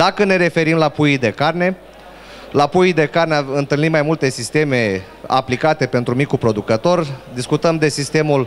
Dacă ne referim la puii de carne, la puii de carne întâlnim mai multe sisteme aplicate pentru micul producător. Discutăm de sistemul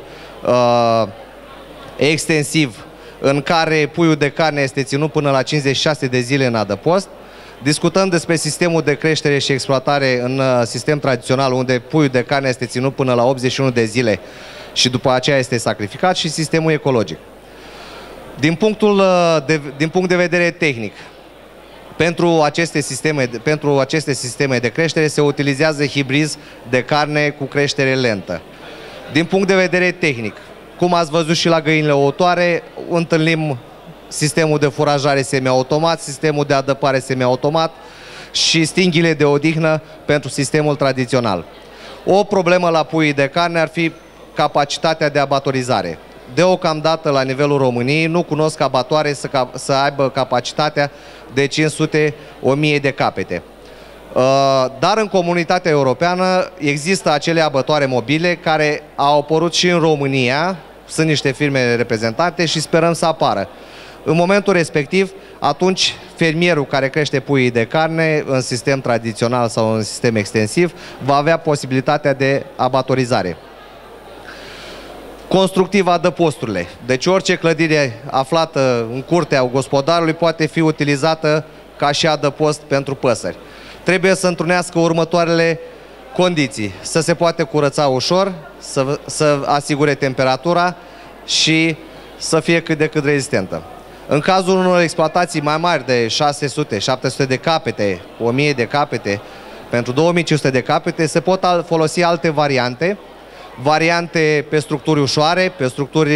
extensiv, în care puiul de carne este ținut până la 56 de zile în adăpost. Discutăm despre sistemul de creștere și exploatare în sistem tradițional, unde puiul de carne este ținut până la 81 de zile și după aceea este sacrificat, și sistemul ecologic. Din punct de vedere tehnic, pentru aceste sisteme de creștere se utilizează hibrizi de carne cu creștere lentă. Din punct de vedere tehnic, cum ați văzut și la găinile ouătoare, întâlnim sistemul de furajare semiautomat, sistemul de adăpare semiautomat și stinghile de odihnă pentru sistemul tradițional. O problemă la puii de carne ar fi capacitatea de abatorizare. Deocamdată, la nivelul României, nu cunosc abatoare să aibă capacitatea de 500-1000 de capete. Dar în comunitatea europeană există acele abătoare mobile care au apărut și în România, sunt niște firme reprezentante și sperăm să apară. În momentul respectiv, atunci fermierul care crește puii de carne în sistem tradițional sau în sistem extensiv va avea posibilitatea de abatorizare. Constructiv, adăposturile. Deci orice clădire aflată în curtea gospodarului poate fi utilizată ca și adăpost pentru păsări. Trebuie să întrunească următoarele condiții: să se poate curăța ușor, să asigure temperatura și să fie cât de cât rezistentă. În cazul unor exploatații mai mari de 600-700 de capete, 1000 de capete, pentru 2500 de capete se pot folosi alte variante pe structuri ușoare, pe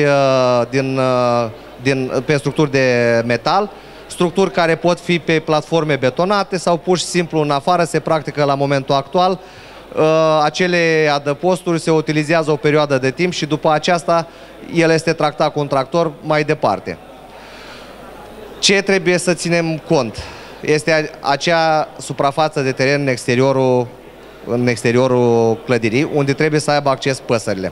structuri de metal, structuri care pot fi pe platforme betonate sau pur și simplu în afară. Se practică la momentul actual. Acele adăposturi se utilizează o perioadă de timp și după aceasta el este tractat cu un tractor mai departe. Ce trebuie să ținem cont? Este acea suprafață de teren în exteriorul clădirii, unde trebuie să aibă acces păsările.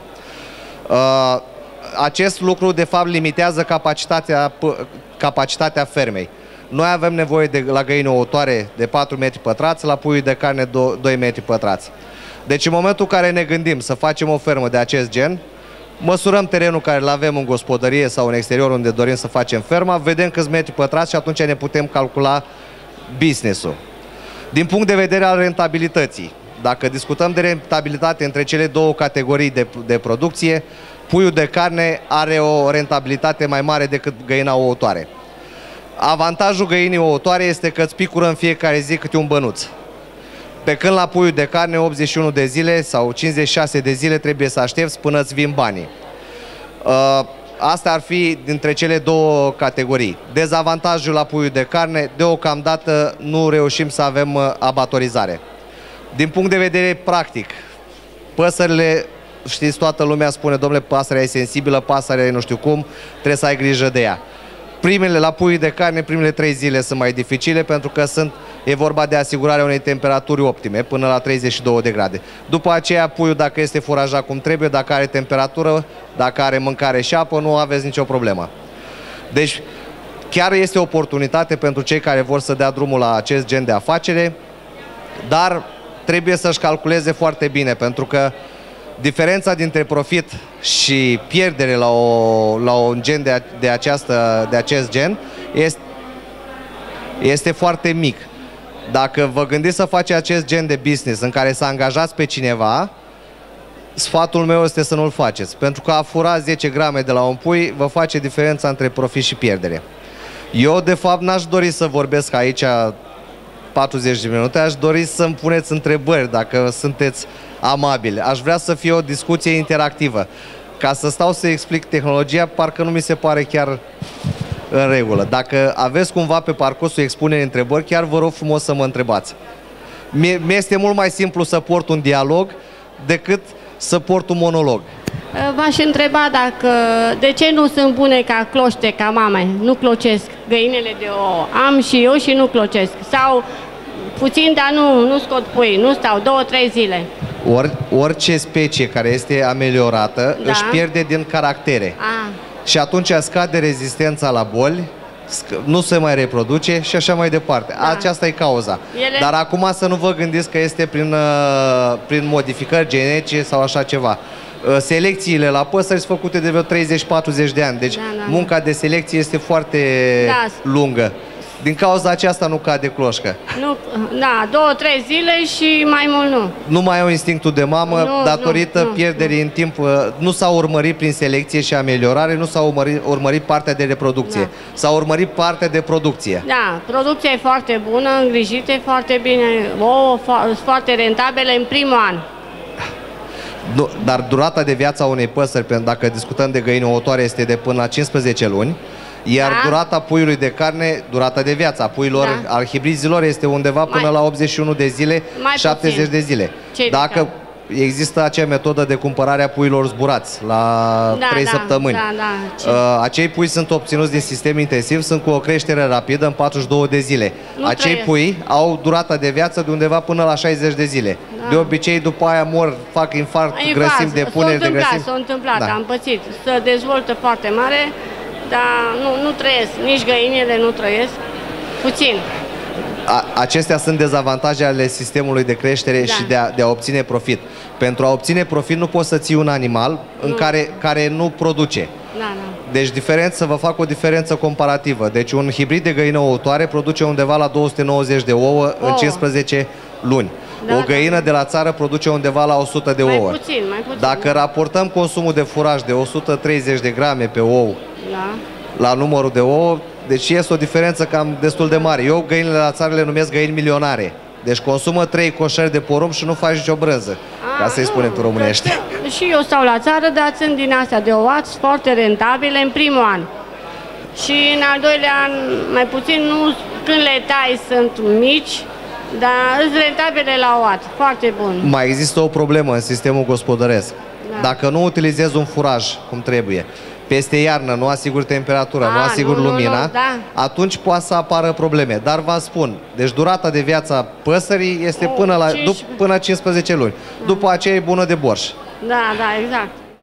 Acest lucru, de fapt, limitează capacitatea fermei. Noi avem nevoie la găini ouătoare de 4 metri pătrați, la puii de carne 2 metri pătrați. Deci în momentul în care ne gândim să facem o fermă de acest gen, măsurăm terenul care îl avem în gospodărie sau în exterior unde dorim să facem ferma, vedem câți metri pătrați și atunci ne putem calcula business-ul. Din punct de vedere al rentabilității, dacă discutăm de rentabilitate între cele două categorii de producție, puiul de carne are o rentabilitate mai mare decât găina ouătoare. Avantajul găinii ouătoare este că îți picură în fiecare zi câte un bănuț. Pe când la puiul de carne 81 de zile sau 56 de zile trebuie să aștepți până îți vin banii. Asta ar fi dintre cele două categorii. Dezavantajul la puiul de carne, deocamdată nu reușim să avem abatorizare. Din punct de vedere practic, păsările, știți, toată lumea spune: domnule, pasărea e sensibilă, pasărea e nu știu cum, trebuie să ai grijă de ea. La puii de carne, primele 3 zile sunt mai dificile pentru că e vorba de asigurarea unei temperaturi optime, până la 32 de grade. După aceea, puiul, dacă este furajat cum trebuie, dacă are temperatură, dacă are mâncare și apă, nu aveți nicio problemă. Deci, chiar este o oportunitate pentru cei care vor să dea drumul la acest gen de afacere, dar trebuie să-și calculeze foarte bine, pentru că diferența dintre profit și pierdere la un gen de acest gen este foarte mic. Dacă vă gândiți să faceți acest gen de business în care să angajați pe cineva, sfatul meu este să nu-l faceți, pentru că a fura 10 grame de la un pui vă face diferența între profit și pierdere. Eu, de fapt, n-aș dori să vorbesc aici 40 de minute, aș dori să-mi puneți întrebări, dacă sunteți amabili. Aș vrea să fie o discuție interactivă. Ca să stau să explic tehnologia, parcă nu mi se pare chiar în regulă. Dacă aveți cumva pe parcursul expunerii întrebări, chiar vă rog frumos să mă întrebați. Mi-este mult mai simplu să port un dialog decât să port un monolog. V-aș întreba de ce nu sunt bune ca cloște, ca mame, nu clocesc găinile de ouă. Am și eu și nu clocesc. Sau puțin, dar nu scot pui, nu stau 2-3 zile. Orice specie care este ameliorată își pierde din caractere. Și atunci scade rezistența la boli, nu se mai reproduce și așa mai departe. Da. Aceasta e cauza. Dar acum să nu vă gândiți că este prin modificări genetice sau așa ceva. Selecțiile la păsări sunt făcute de vreo 30-40 de ani, deci munca de selecție este foarte lungă. Din cauza aceasta nu cade cloșcă. Nu, da, 2-3 zile și mai mult nu. Nu mai au instinctul de mamă, datorită pierderii în timp. Nu s-a urmărit prin selecție și ameliorare, nu s-a urmărit partea de reproducție. Da. S-a urmărit partea de producție. Da, producția e foarte bună, îngrijite foarte bine, ouă foarte rentabile în primul an. Dar durata de viață a unei păsări, dacă discutăm de găini ouătoare, este de până la 15 luni. Iar durata puiului de carne, durata de viață a puilor, al hibrizilor, este undeva până la 81 de zile, 70 de zile. Dacă există acea metodă de cumpărare a puilor zburați la 3 săptămâni. Acei pui sunt obținuți din sistem intensiv, sunt cu o creștere rapidă în 42 de zile. Acei pui au durata de viață de undeva până la 60 de zile. De obicei, după aia mor, fac infarct, grăsimi, depuneri de grăsimi. S-a întâmplat, am pățit. Se dezvoltă foarte mare, dar nu trăiesc, nici găinile nu trăiesc, puțin. Acestea sunt dezavantaje ale sistemului de creștere și de a obține profit. Pentru a obține profit nu poți să ții un animal care nu produce. Deci să vă fac o diferență comparativă. Deci un hibrid de găină ouătoare produce undeva la 290 de ouă în 15 luni. O găină de la țară produce undeva la 100 de ouă. Mai puțin. Dacă raportăm consumul de furaj de 130 de grame pe ou la numărul de ouă, deci este o diferență cam destul de mare. Eu găinile la țară le numesc găini milionare. Deci consumă 3 coșări de porumb și nu faci nicio brânză, ca să-i spunem pe românește. Și eu stau la țară, dar țin din astea de ouați foarte rentabile în primul an. Și în al doilea an, mai puțin, când le tai sunt mici, dar sunt rentabile la ouat, foarte bun. Mai există o problemă în sistemul gospodăresc. Dacă nu utilizezi un furaj cum trebuie, peste iarnă nu asiguri temperatura, nu asiguri lumina, atunci poate să apară probleme. Dar vă spun, deci durata de viață a păsării este până 15 luni. După aceea e bună de borș. Da, exact.